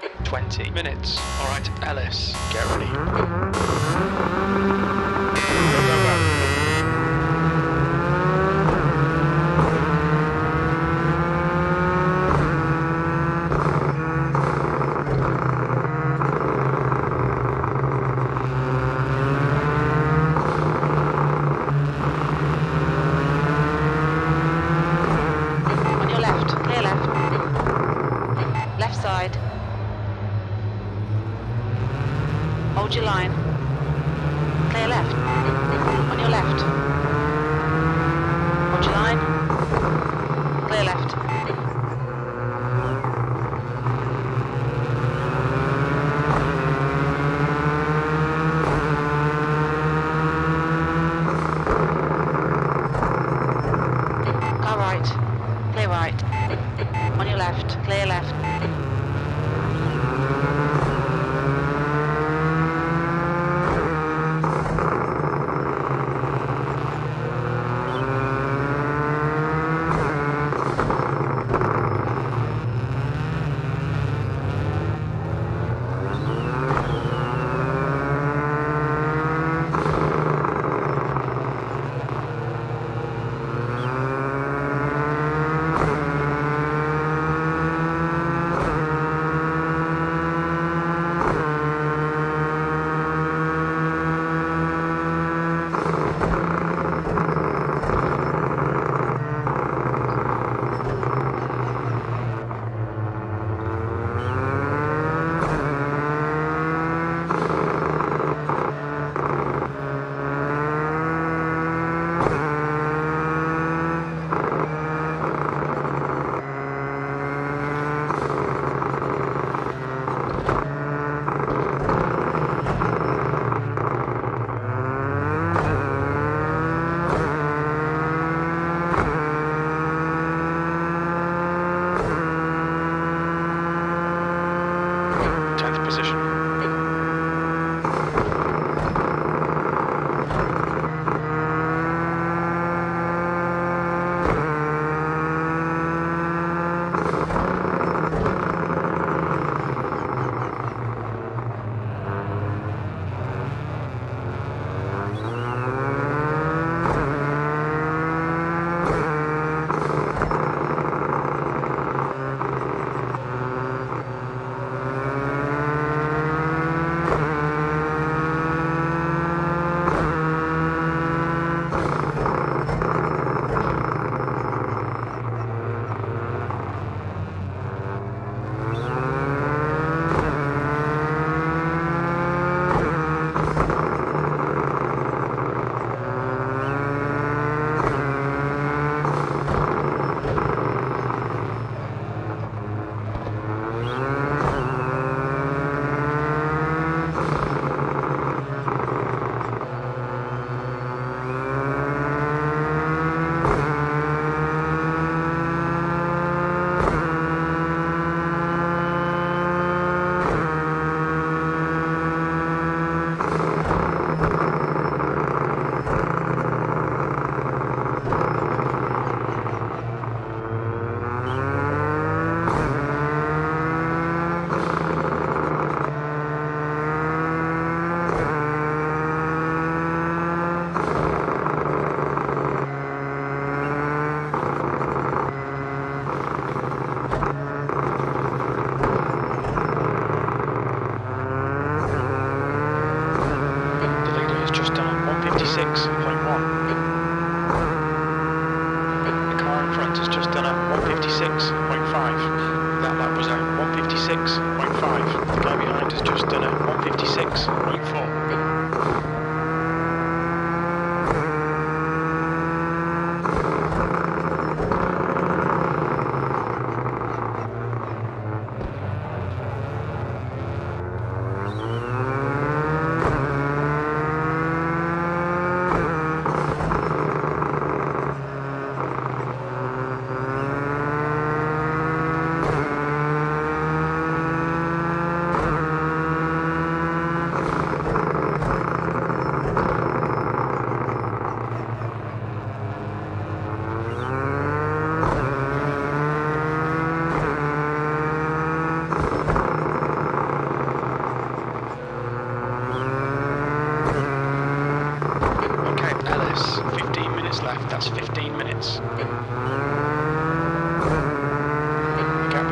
20 minutes. Alright, Ellis, get ready. On your left, clear left. Left side. Hold your line. Clear left. On your left. Hold your line. Clear left. Car right. Clear right. On your left. Clear left. Position.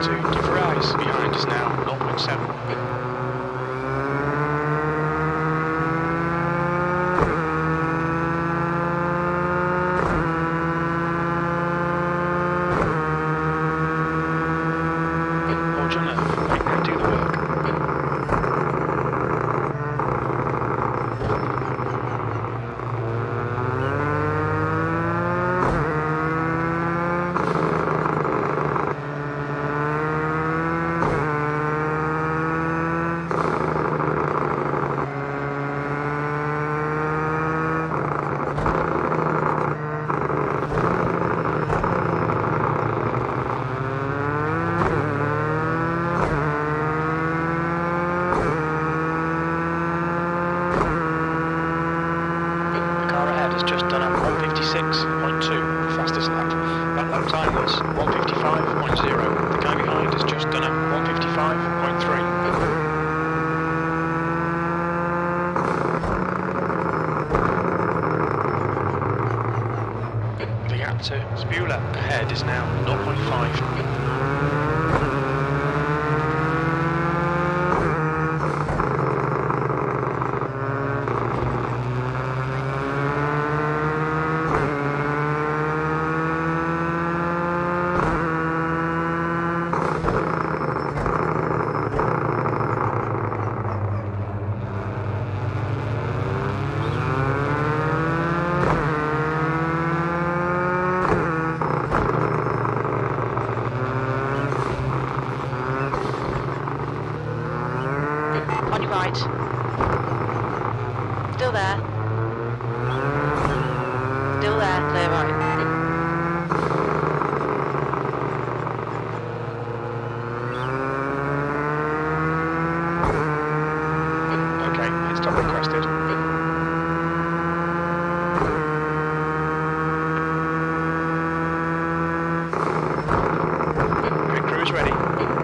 2, give her eyes. Behind us now, 0.7. Hold your nerve, make them do the work. Has just done a 156.2, fastest lap. That lap time was 155.0. The guy behind has just done a 155.3. The gap to Spula ahead is now 0.5. On your right. Still there. Still there, clear right. Okay, pit stop requested. Pit crew is ready.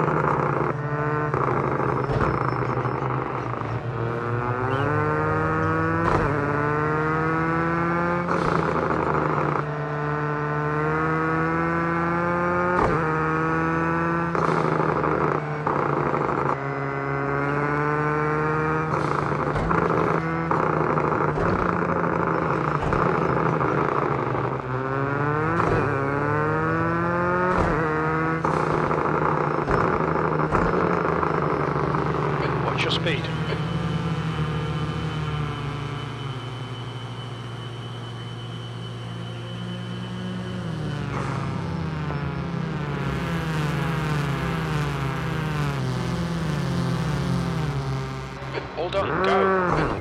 Watch your speed. All done, go.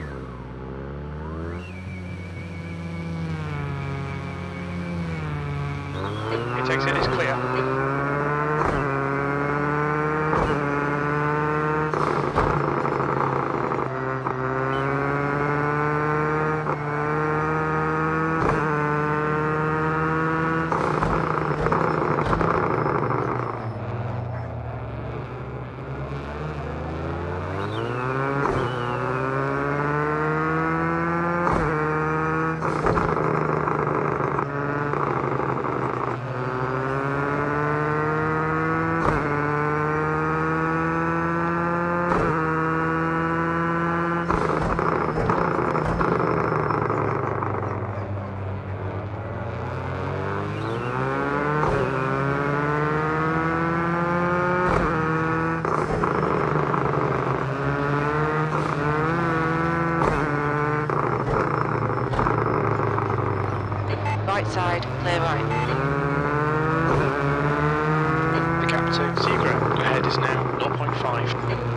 It takes in, it's clear. Right side, clear right. The gap to Seagram ahead is now 0.5.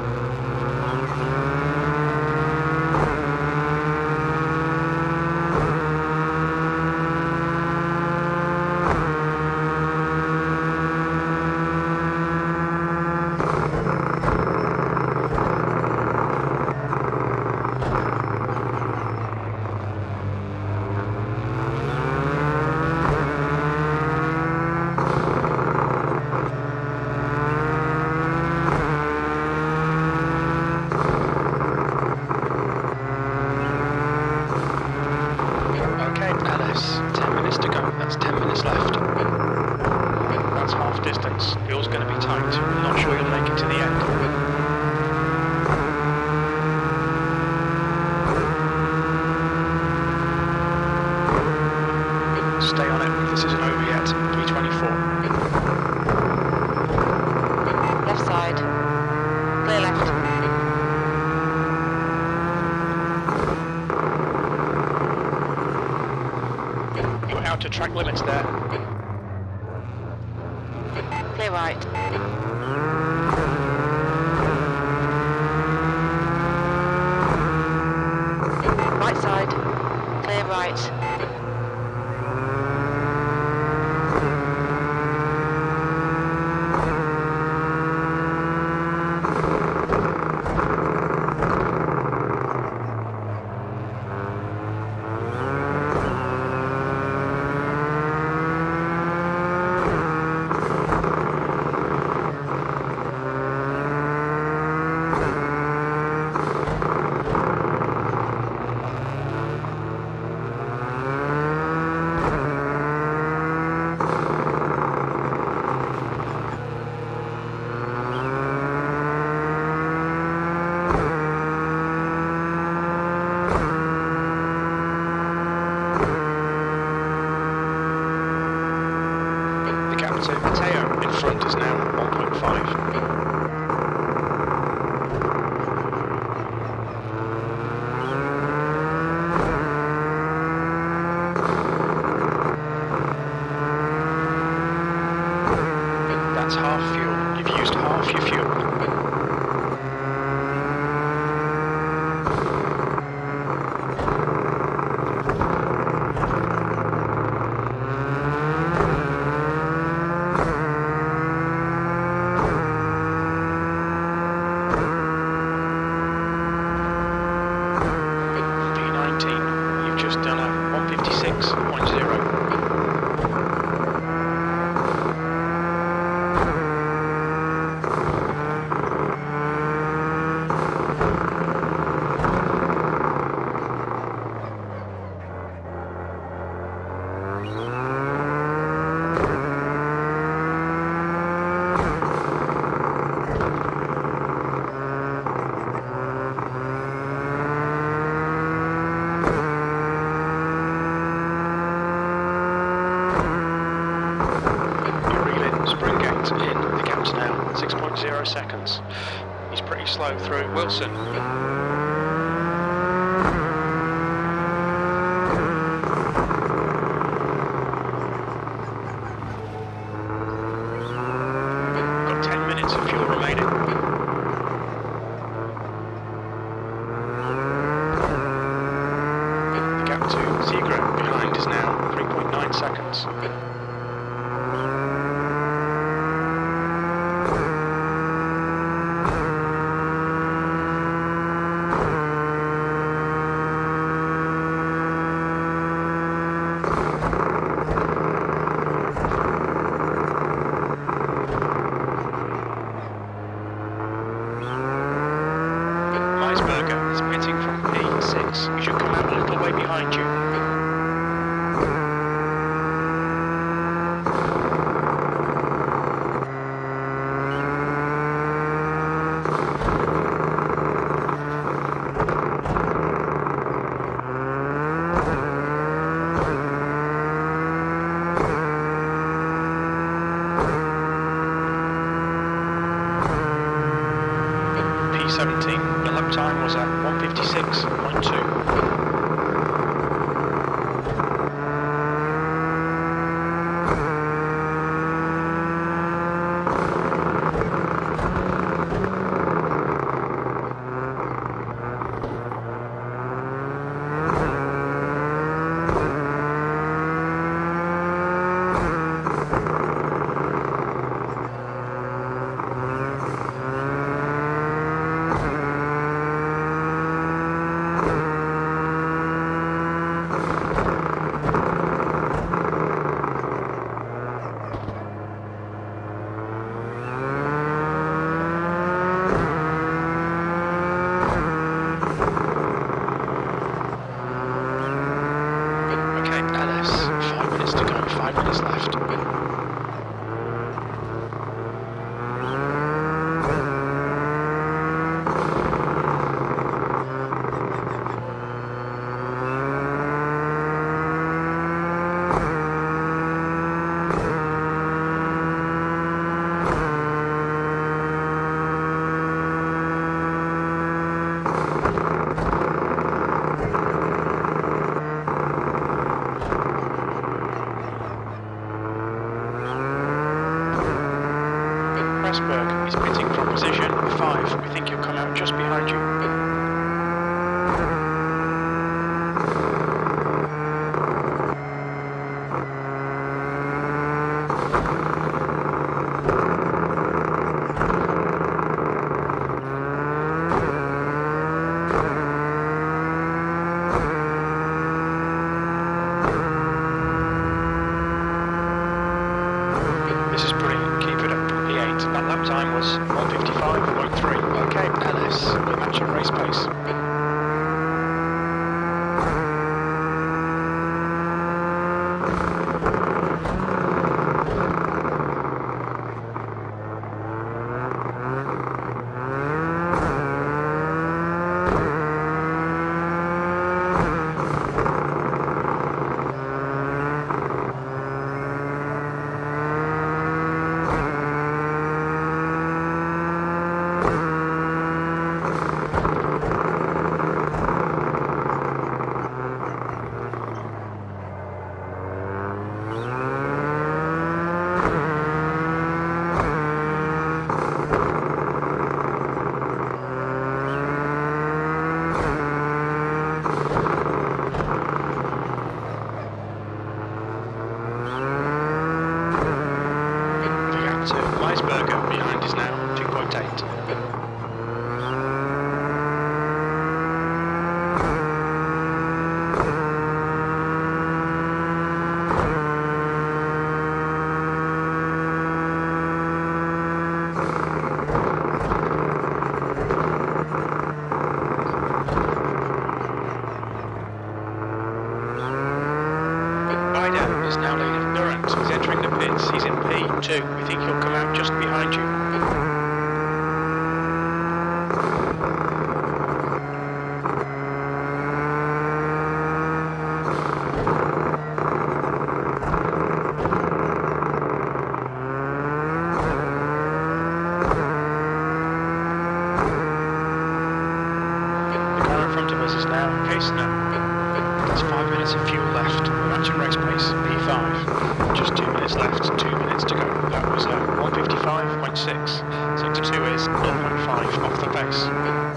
That's half distance. Fuel's going to be tight. to track limits there. Clear right. Right side. Clear right. Mateo in front is now 1.5. That's half fuel. You've used half your fuel. You've just done a 156.0. In the gaps now, 6.0 seconds. He's pretty slow through. Wilson. Got 10 minutes of fuel remaining. The gap to Seagram behind is now 3.9 seconds. Meisberger is pitting from P6. He should come out a little way behind you. P17, the lap time was at 156.2. Iceberg is pitting from position 5. We think he'll come out just behind you. This is brilliant, keep it up. P8, that lap time was 1:55.3. Okay, Ellis, we're matching race pace. Iceberg behind is now 2.8. Biden is now leading. Durant is entering the pits. He's in P2. We think he'll come out just behind you. The car in front of us is now Kastner. There's 5 minutes of fuel left. We're matching race pace. P5. Just 2 minutes left. 2 minutes to go. That was 1:55.6. Sector 2 is 0.5 off the pace.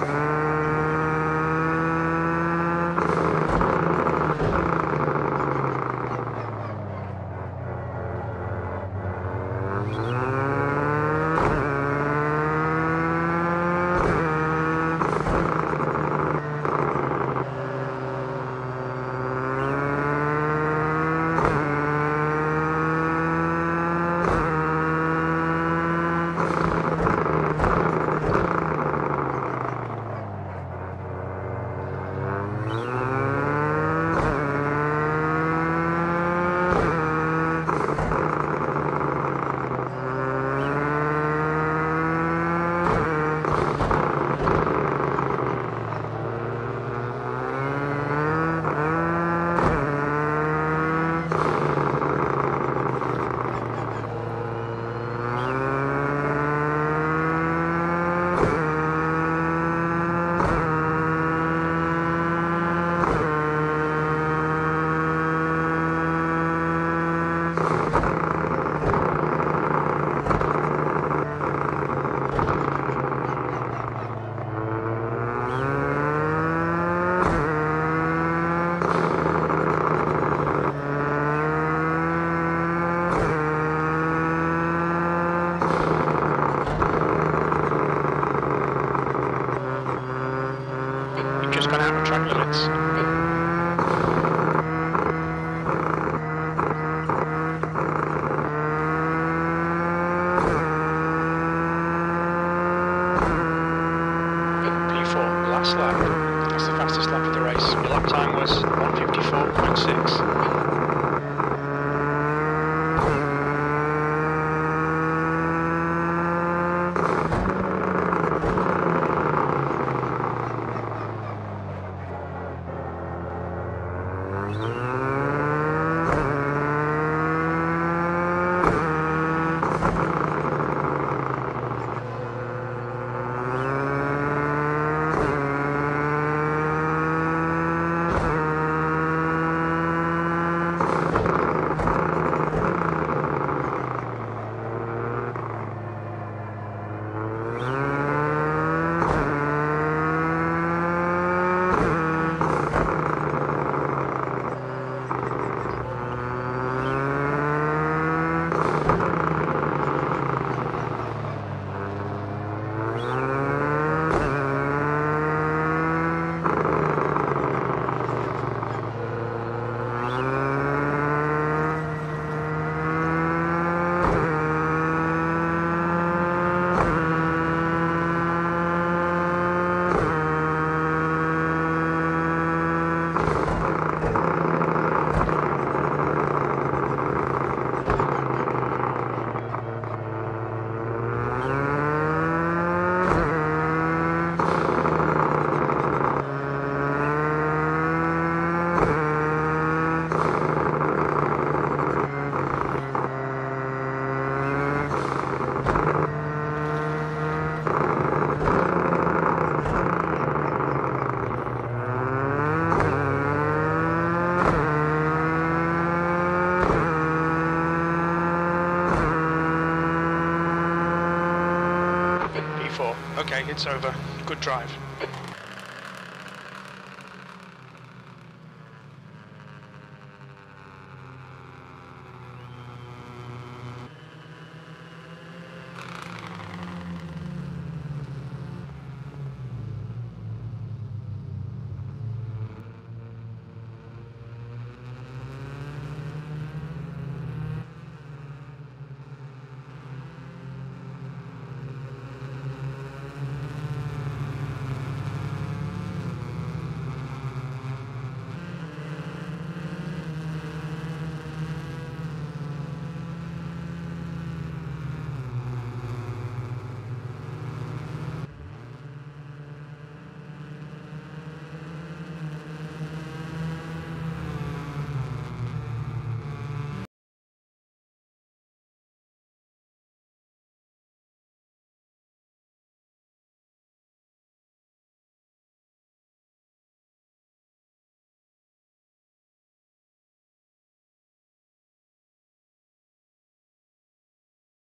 Just gone out of track limits. P4, last lap. That's the fastest lap of the race. Your lap time was 1:54.6. Okay, it's over. Good drive.